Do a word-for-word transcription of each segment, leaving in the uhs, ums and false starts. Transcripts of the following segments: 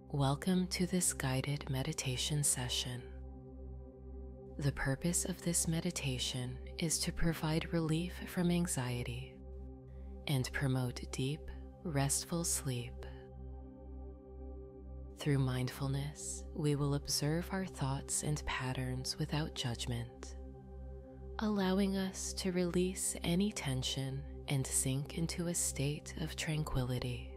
Welcome to this guided meditation session. The purpose of this meditation is to provide relief from anxiety and promote deep, restful sleep. Through mindfulness, we will observe our thoughts and patterns without judgment, allowing us to release any tension and sink into a state of tranquility.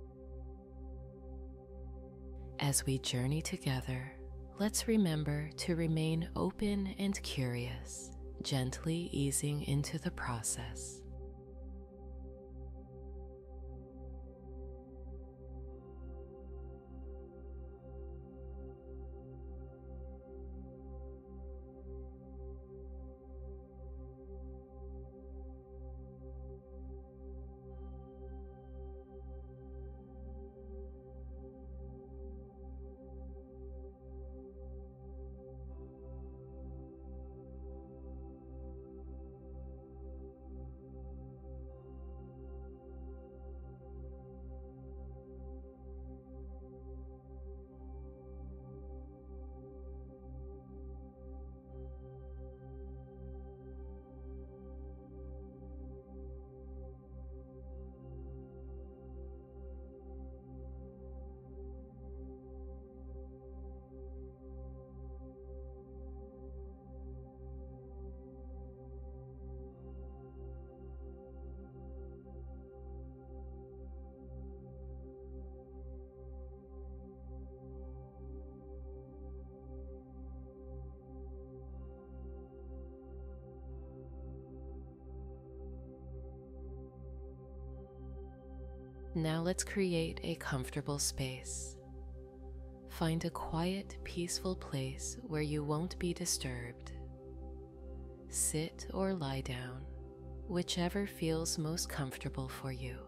As we journey together, let's remember to remain open and curious, gently easing into the process. Now let's create a comfortable space. Find a quiet, peaceful place where you won't be disturbed. Sit or lie down, whichever feels most comfortable for you.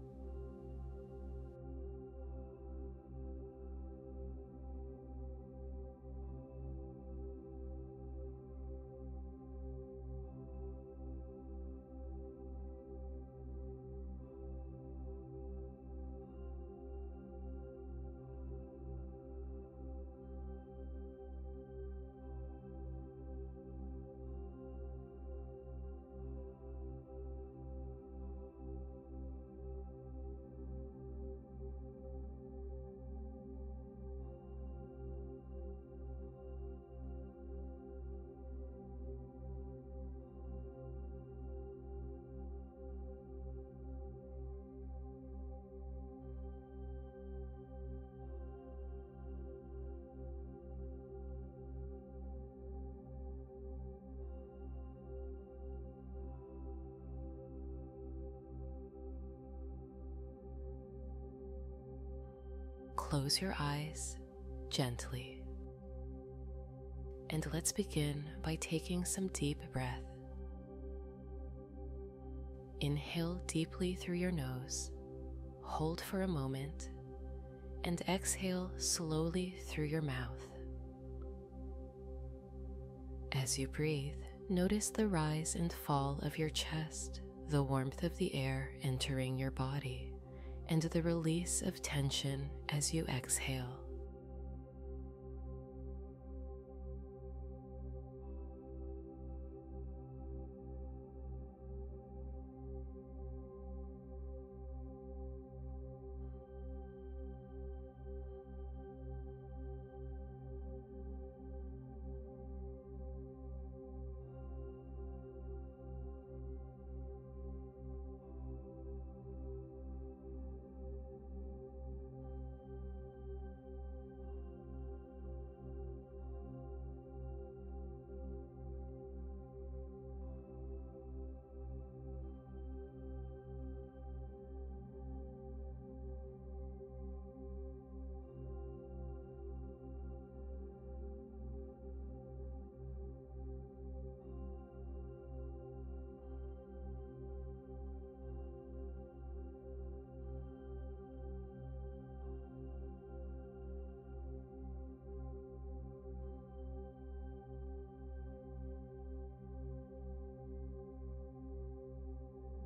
Close your eyes gently, and let's begin by taking some deep breath. Inhale deeply through your nose, hold for a moment, and exhale slowly through your mouth. As you breathe, notice the rise and fall of your chest, the warmth of the air entering your body, and the release of tension as you exhale.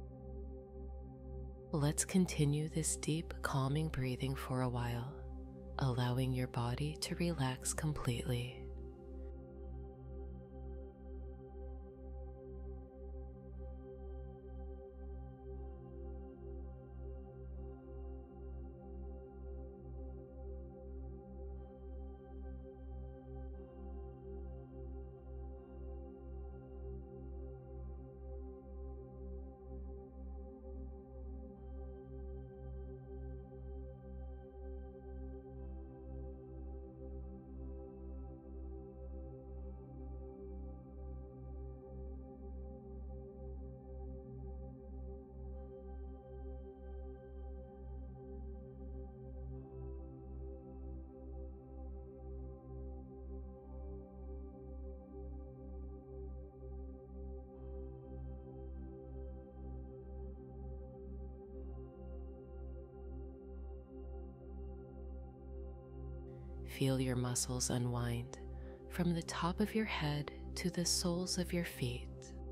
Let's continue this deep, calming breathing for a while, allowing your body to relax completely. Feel your muscles unwind from the top of your head to the soles of your feet.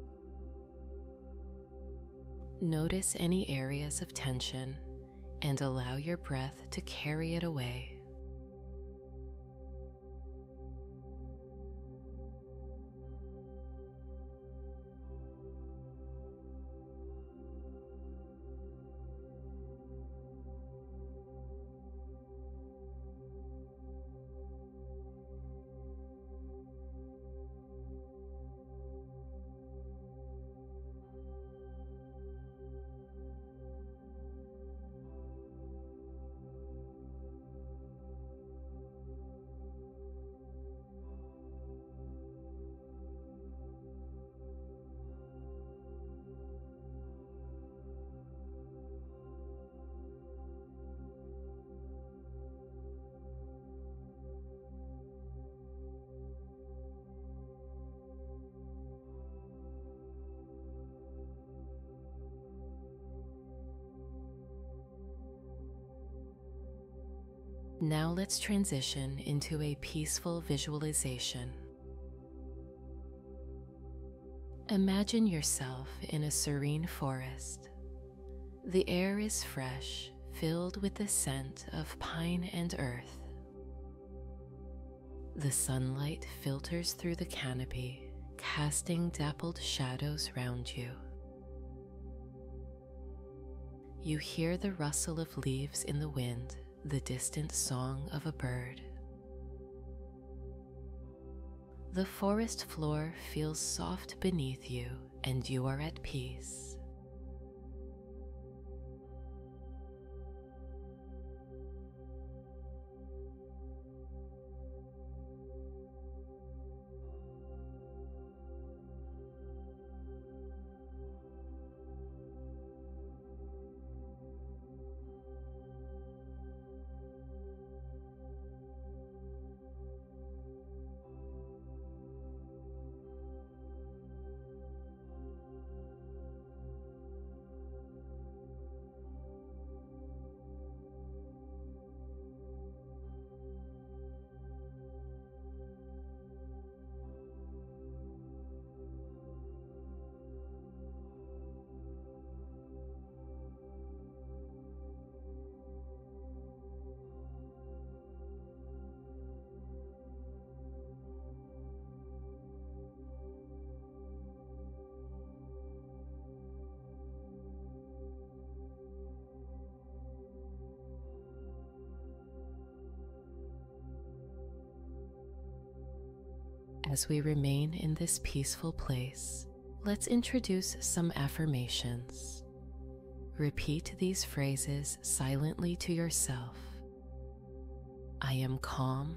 Notice any areas of tension and allow your breath to carry it away. Now let's transition into a peaceful visualization. Imagine yourself in a serene forest. The air is fresh, filled with the scent of pine and earth. The sunlight filters through the canopy, casting dappled shadows round you. You hear the rustle of leaves in the wind, the distant song of a bird. The forest floor feels soft beneath you, and you are at peace. As we remain in this peaceful place, let's introduce some affirmations. Repeat these phrases silently to yourself. I am calm.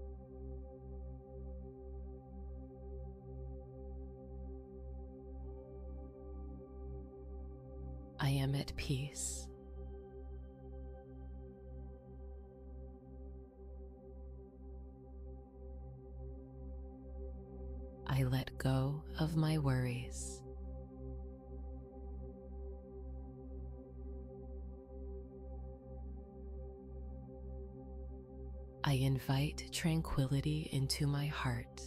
I am at peace. I let go of my worries. I invite tranquility into my heart.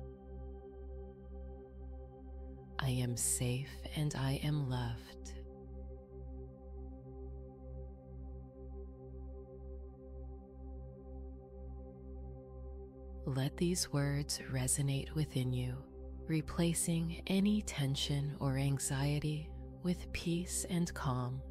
I am safe and I am loved. Let these words resonate within you, replacing any tension or anxiety with peace and calm.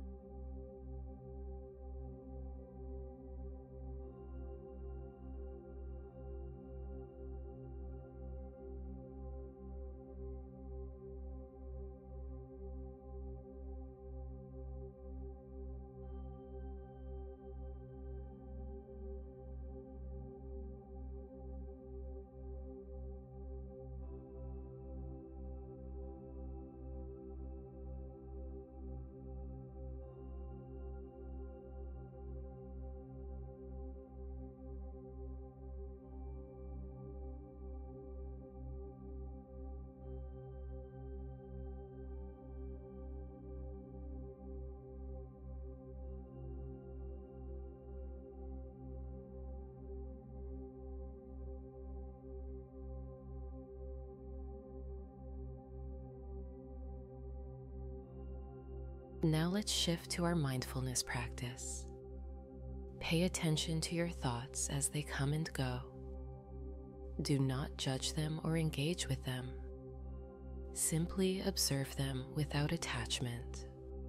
Now let's shift to our mindfulness practice. Pay attention to your thoughts as they come and go. Do not judge them or engage with them. Simply observe them without attachment.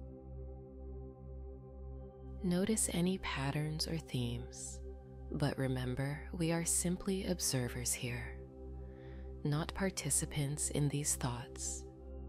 Notice any patterns or themes, but remember, we are simply observers here, not participants in these thoughts.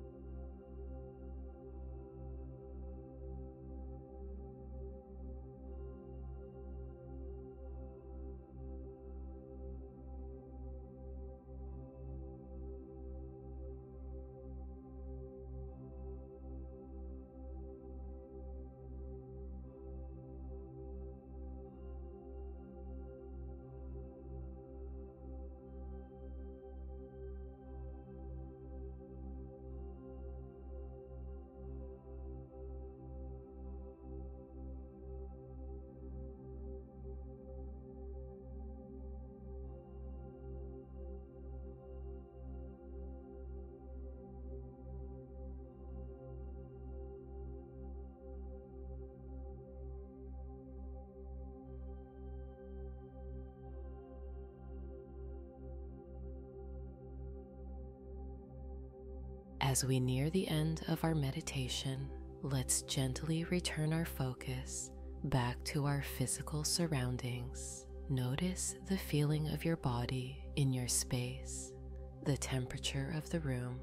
As we near the end of our meditation, let's gently return our focus back to our physical surroundings. Notice the feeling of your body in your space, the temperature of the room,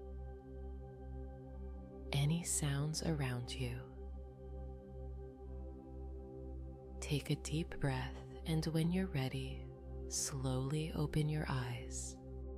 any sounds around you. Take a deep breath, and when you're ready, slowly open your eyes.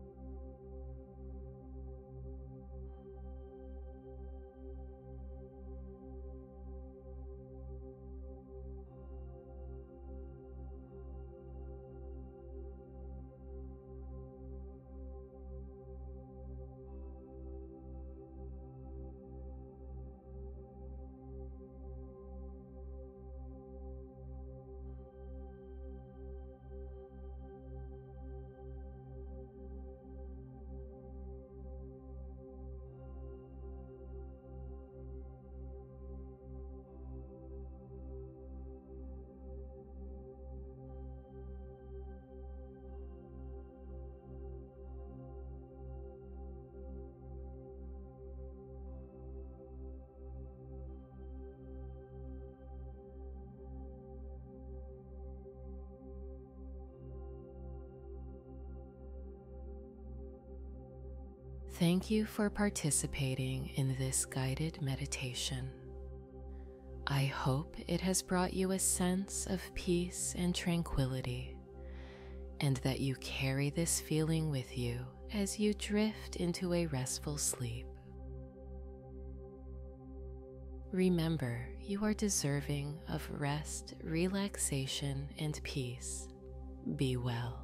Thank you for participating in this guided meditation. I hope it has brought you a sense of peace and tranquility, and that you carry this feeling with you as you drift into a restful sleep. Remember, you are deserving of rest, relaxation, and peace. Be well.